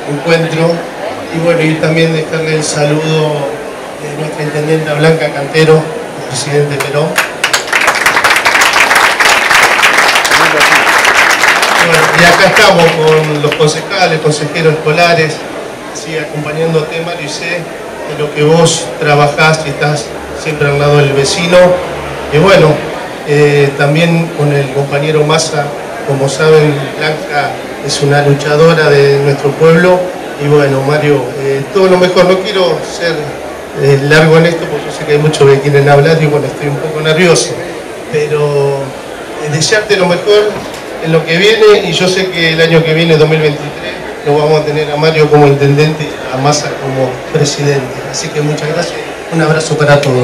encuentro. Y bueno, y también dejarle el saludo de nuestra intendenta Blanca Cantero, presidente Perón. Bueno, y acá estamos con los concejales, consejeros escolares, así acompañándote, Mario, y sé de lo que vos trabajás y estás siempre al lado del vecino. Y bueno, también con el compañero Massa, como saben, Blanca es una luchadora de nuestro pueblo. Y bueno, Mario, todo lo mejor. No quiero ser largo en esto porque yo sé que hay muchos que quieren hablar y bueno, estoy un poco nervioso. Pero desearte lo mejor en lo que viene, y yo sé que el año que viene, 2023, lo vamos a tener a Mario como intendente y a Massa como presidente. Así que muchas gracias. Un abrazo para todos.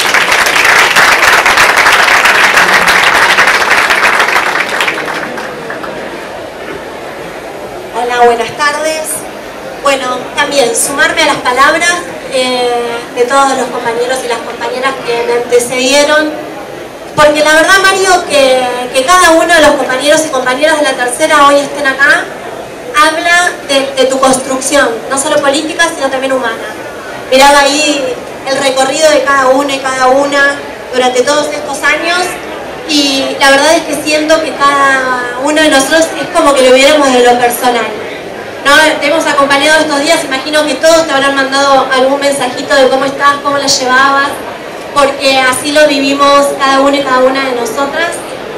Hola, buenas tardes. Bueno, también sumarme a las palabras de todos los compañeros y las compañeras que me antecedieron, porque la verdad, Mario, que cada uno de los compañeros y compañeras de la tercera hoy estén acá, habla de tu construcción, no solo política, sino también humana. Miraba ahí el recorrido de cada uno y cada una durante todos estos años, y la verdad es que siento que cada uno de nosotros es como que lo viéramos de lo personal, ¿no? Te hemos acompañado estos días, imagino que todos te habrán mandado algún mensajito de cómo estás, cómo la llevabas, porque así lo vivimos cada uno y cada una de nosotras.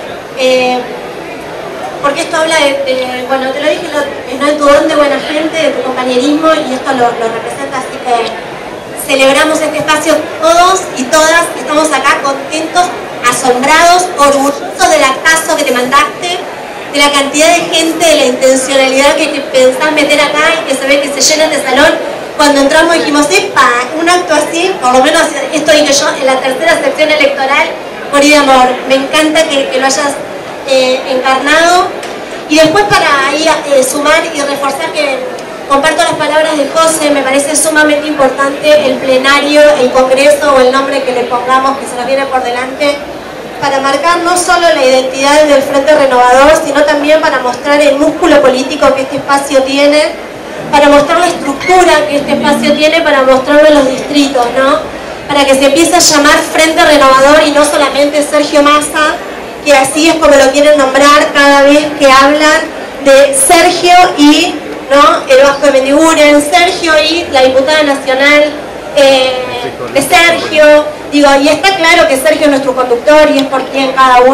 Porque esto habla bueno, te lo dije, ¿no? De tu don de buena gente, de tu compañerismo, y esto lo representa, así que celebramos este espacio todos y todas, estamos acá contentos, asombrados, orgullosos del actazo que te mandaste, de la cantidad de gente, de la intencionalidad que te pensás meter acá y que se ve que se llena este salón. Cuando entramos dijimos, ¡epa! Un acto así, por lo menos esto dije yo, en la tercera sección electoral, morir de amor. Me encanta que lo hayas encarnado. Y después, para ahí sumar y reforzar, que comparto las palabras de José, me parece sumamente importante el plenario, el congreso o el nombre que le pongamos, que se nos viene por delante, para marcar no solo la identidad del Frente Renovador, sino también para mostrar el músculo político que este espacio tiene, para mostrar la estructura que este espacio tiene, para mostrarlo en los distritos, ¿no? Para que se empiece a llamar Frente Renovador y no solamente Sergio Massa, que así es como lo quieren nombrar cada vez que hablan de Sergio y, ¿no?, el Vasco de Mendiguren, Sergio y la diputada nacional de Sergio. Digo, y está claro que Sergio es nuestro conductor y es por quien cada uno